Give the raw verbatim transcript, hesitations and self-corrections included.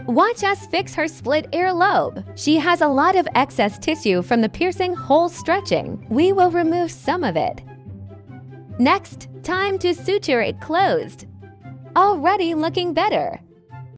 Watch us fix her split earlobe. She has a lot of excess tissue from the piercing hole stretching. We will remove some of it. Next, time to suture it closed. Already looking better.